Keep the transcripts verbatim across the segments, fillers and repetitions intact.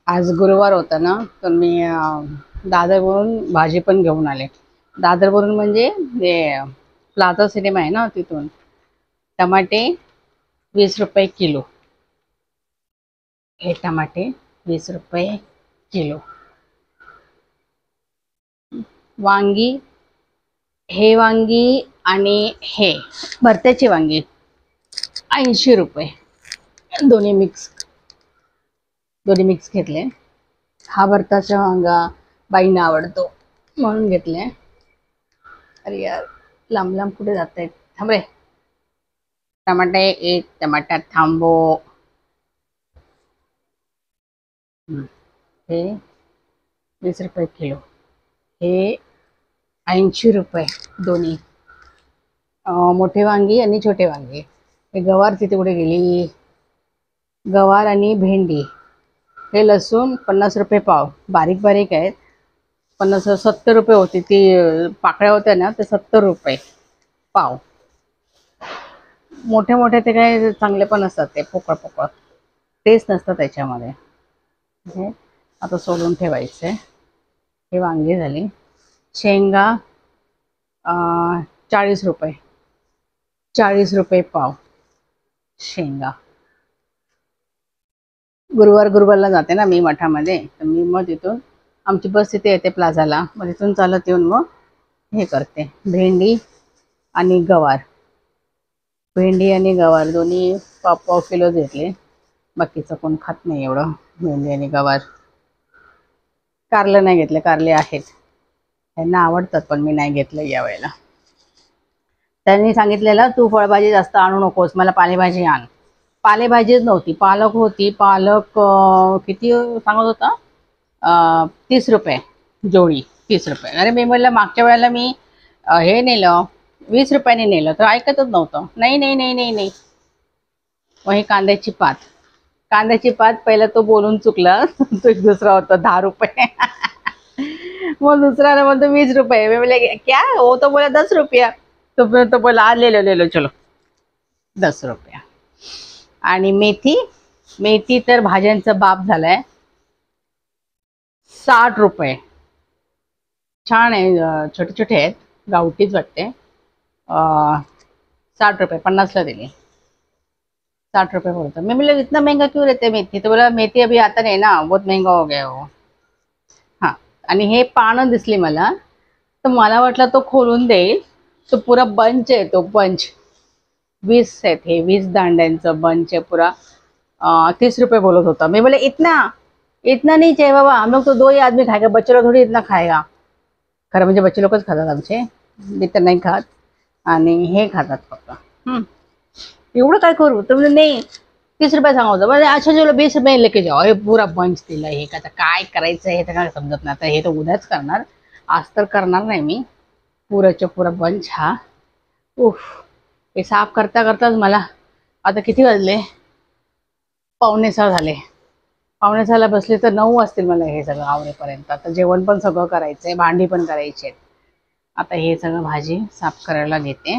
आज गुरुवार होता ना, तर मी अं, दादरवरून भाजी पण घेऊन आले. दादरवरून म्हणजे ते प्लाझा सिनेमा आहे ना, तिथून. टमाटे वीस रुपये किलो. हे टमाटे वीस रुपये किलो. वांगी, हे वांगी आणि हे भरत्याची वांगी ऐंशी रुपये. दोन्ही मिक्स दोन्ही मिक्स घेतले. हा भरताचा वांगा बाईंना आवडतो म्हणून घेतले. अरे यार, लांब लांब कुठे जात आहेत, थांब रे. टमाटे, एक टमाटा थांबो. हम्म, हे वीस रुपये किलो. हे ऐंशी रुपये दोन्ही. अं, मोठे वांगी आणि छोटे वांगे. हे गवार तिथे कुठे गेली? गवार आणि भेंडी. हे लसूण पन्नास रुपये पाव, बारीक बारीक आहेत. पन्नास सत्तर रुपये होती ती, अं, पाकळ्या होत्या ना, ते सत्तर रुपये पाव. मोठे मोठे ते काय चांगले पण असतात, ते पोकळ पोकळ टेस्ट नसतं त्याच्यामध्ये. हे आता सोलून ठेवायचे. हे वांगी झाली. शेंगा अं, चाळीस रुपये. चाळीस रुपये पाव शेंगा. गुरुवार गुरुवारला जाते ना मी मठामध्ये, तर मी मग तिथून आमची बस तिथे येते प्लाझाला, मग तिथून चालत येऊन मग हे करते. भेंडी आणि गवार. भेंडी आणि गवार दोन्ही पाव पाव किलो घेतले. बाकीचं कोण खात नाही एवढं भेंडी आणि गवार. कारलं नाही घेतले, कारले आहेत, त्यांना आवडतात, पण मी नाही घेतलं यावेळेला. त्यांनी सांगितलेलं तू फळभाजी जास्त आणू नकोस, मला पालेभाजी आण. पालेभाजीच नव्हती, पालक होती. पालक अं, किती सांगत होता? अं, तीस रुपये जोडी. तीस रुपये. अरे मी म्हणलं मागच्या वेळेला मी अं, हे नेलं, वीस रुपयाने नेलं, तर ऐकतच नव्हतं. नाही नाही नाही नाही नाही. मग ही कांद्याची पात. कांद्याची पात पहिला तो बोलून चुकला तो एक दुसरा होता दहा रुपये. मग दुसऱ्याला म्हणतो वीस रुपये. मी बोले क्या, वो तो बोला दस रुपया. तो फिर तो बोला, "आ, ले लो ले लो चलो, दस रुपया." आणि मेथी. मेथी तर भाज्यांचा बाप झालाय. साठ रुपये. छान आहे, अं, छोटे छोटे आहेत, गावठीच वाटते. अं, साठ रुपये, पन्नासला दिली. साठ रुपये बोलतो. मैं बोले इतना महंगा क्यों रहते मेथी? तो बोला मेथी अभी आता नहीं ना, बहुत महंगा हो गया हो. हां. आणि हे पानं दिसली मला, तर मला वाटलं तो खोलून देईल. तो पुरा बंच आहे, तो बंच. वीस आहेत, हे वीस दांड्यांचं बंच आहे पुरा. अं, तीस रुपये बोलत होता. मी बोले इतना इतना नहीं चाहिए बाबा, हम लोग तो दो ही आदमी खाएगा, बच्चे लोग थोड़ी इतना खाएगा. खरं म्हणजे बच्चे लोकच खातात आमचे, मी तर नाही खात. आणि हे खातात फक्त. हं. एवढं काय करू? तर म्हणजे नाही, तीस रुपये सांगायचं. म्हणजे अच्छा चलो बीस रुपये लेके जाओ. हे पुरा बंच दिला. हे का काय करायचं हे तर काय समजत नाही. आता हे तर उद्याच करणार, आज तर करणार नाही मी. पुराच्या पुरा बंच हा. उफ. हे साफ करता करताच मला आता किती वाजले? पावणे सहा झाले. पावणे सहाला बसले तर नऊ वाजतील मला हे सगळं आवरेपर्यंत. आता जेवण पण सगळं करायचंय, भांडी पण करायची आहेत. आता हे सगळं भाजी साफ करायला घेते,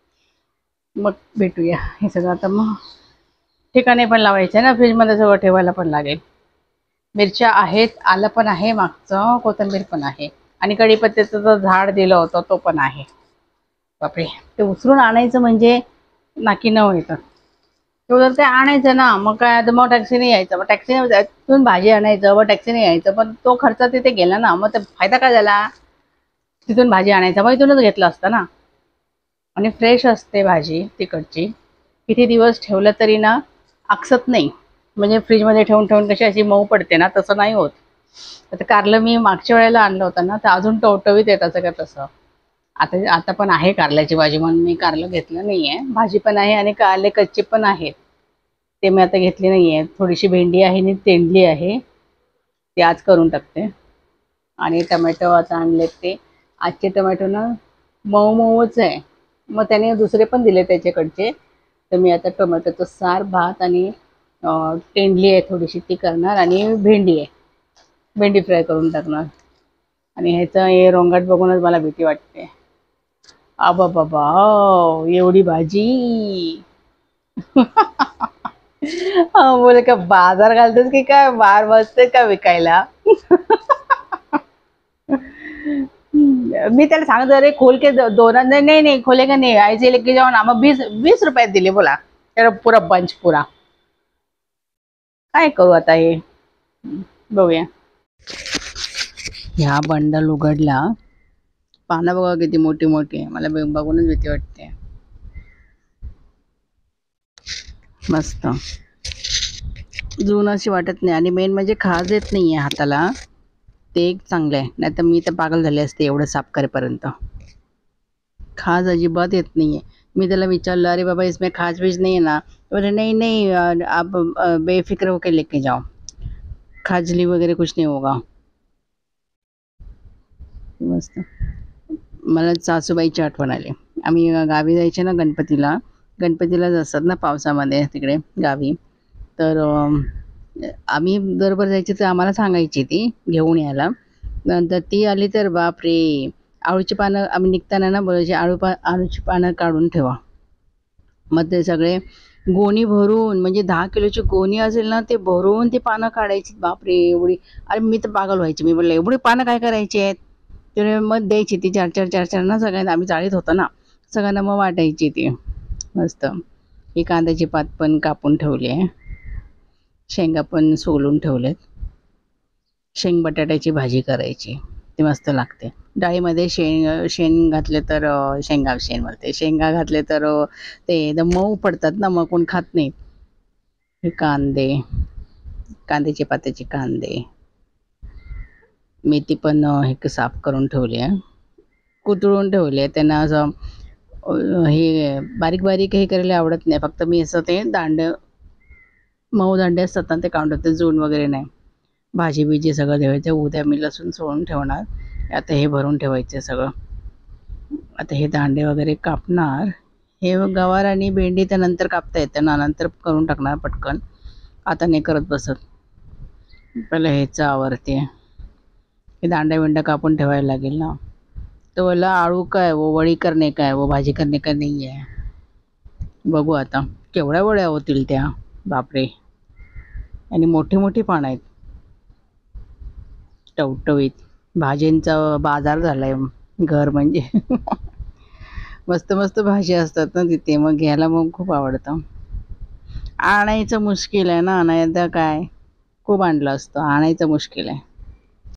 मग भेटूया. हे सगळं आता मग ठिकाणी पण लावायचं आहे ना, फ्रीजमध्ये सगळं ठेवायला पण लागेल. मिरच्या आहेत, आलं पण आहे, मागचं कोथिंबीर पण आहे, आणि कढीपत्त्याचं जो झाड दिलं होतं तो पण आहे. बापरे, ते उचलून आणायचं म्हणजे नाकी नऊ येतं. तो जर ते आणायचं ना, मग काय तर मग टॅक्सीने यायचं, मग टॅक्सीने तिथून भाजी आणायचं, मग टॅक्सीने यायचं, पण तो खर्च तिथे गेला ना, मग ते फायदा काय झाला? तिथून भाजी आणायचा, मग इथूनच घेतलं असतं ना. आणि फ्रेश असते भाजी तिकडची. किती दिवस ठेवलं तरी ना आकसत नाही. म्हणजे फ्रीजमध्ये ठेवून ठेवून कशी अशी मऊ पडते ना, तसं नाही होत. आता कारलं मी मागच्या वेळेला आणलं होतं ना, तर अजून टवटवीत येतं का तसं. आता आता पण आहे कारल्याची भाजी, म्हणून मी कारलं घेतलं नाही आहे. भाजी पण आहे आणि कारले कच्चे पण आहेत, ते मी आता घेतले नाही आहे. थोडीशी भेंडी आहे आणि तेंडली आहे, ते आज करून टाकते. आणि टमॅटो आता आणलेत, ते आजचे टमॅटो ना मऊ मऊच आहे, मग त्याने दुसरे पण दिले त्याच्याकडचे. तर मी आता टोमॅटोचं सार, भात आणि अं, तेंडली आहे थोडीशी ती करणार, आणि भेंडी आहे, भेंडी फ्राय करून टाकणार. आणि ह्याचं हे रोंगाट बघूनच मला भीती वाटते. आबा बाबा, एवढी भाजी. हा, बोल का बाजार घालतेस की काय बार बसते का विकायला? मी त्याला सांगत अरे खोल के दो- दोन नहीं नहीं नहीं खोलेगा नहीं, ऐसे लेके जाओ ना, मग बीस बीस रुपयात दिले बोला त्याला पुरा बंच पुरा. काय करू आता हे, बघूया. ह्या बंडल उघडला, पानं बघा किती मोठी मोठी आहे, मला बघ- बघूनच भीती वाटते. मस्त जुन अशी वाटत नाही, आणि मेन म्हणजे खाज येत नाहीये हाताला, ते एक चांगलं आहे. नाही तर मी तर पागल झाले असते एवढं साफ करेपर्यंत. खाज अजिबात येत नाहीये. मी त्याला विचारलं अरे बाबा इसमें खाज बीज नहीं है ना, तो बोले नहीं नहीं अ, आप अ, बेफिक्र होकर लेके जाओ, खाजली वगैरे कुछ नहीं होगा. मस्त. मला सासूबाईची आठवण आली. आम्ही गावी जायचे ना गणपतीला, गणपतीलाच असतात ना पावसामध्ये तिकडे गावी. तर अं, आम्ही बरोबर जायचे तर आम्हाला सांगायची ती घेऊन यायला. नंतर ती आली तर बापरे, आळूची पानं आम्ही निघताना ना बोलायची आळू पा आळूची पानं काढून ठेवा. मग ते सगळे गोणी भरून, म्हणजे दहा किलोची गोणी असेल ना ते भरून ती पानं काढायची. बापरे एवढी, अरे मी तर पागल व्हायची. मी म्हटलं एवढी पानं काय करायची आहेत. तर मग द्यायची ती चार चार चार चार ना सगळ्यांना, आम्ही चाळीत होतो ना, सगळ्यांना मग वाटायची ती. मस्त. ही कांद्याची पात पण कापून ठेवली आहे, शेंगा पण सोलून ठेवलेत. शेंग बटाट्याची भाजी करायची, ती मस्त लागते. डाळीमध्ये शेंग शेण घातले तर अ, शेंगा शेण म्हणते शेंगा घातले तर अ, ते एकदम मऊ पडतात ना, मग कोण खात नाही. हे कांदे, कांद्याची पात्याचे कांदे, मेथी पण अ, हे साफ करून ठेवली आहे, कुतळून ठेवली आहे. त्यांना असं अ, हे बारीक बारीक हे करायला आवडत नाही, फक्त मी असं ते दांड मऊ दांडे असतात ना ते काढून ठेवते, जून वगैरे नाही. भाजी बिजी सगळं ठेवायचं. उद्या मी लसूण सोलून ठेवणार, आता हे भरून ठेवायचं सगळं. आता हे दांडे वगैरे कापणार. हे गवार आणि भेंडी तर नंतर कापता येते ना, नंतर करून टाकणार पटकन, आता नाही करत बसत. पहिलं ह्याचं आवरते, हे दांड्या बिंड्या कापून ठेवायला लागेल ना. तो बोला आळू काय वो वडी करणे काय वो भाजी करणे का नाही आहे. बघू आता केवढ्या वड्या होतील त्या, बापरे. आणि मोठी मोठी पानं आहेत, टवटवीत. भाज्यांचा बाजार झालाय घर म्हणजे. मस्त मस्त भाज्या असतात ना तिथे, मग घ्यायला मग खूप आवडतं. आणायचं मुश्किल आहे ना, नाही तर काय खूप आणलं असतं, आणायचं मुश्किल आहे.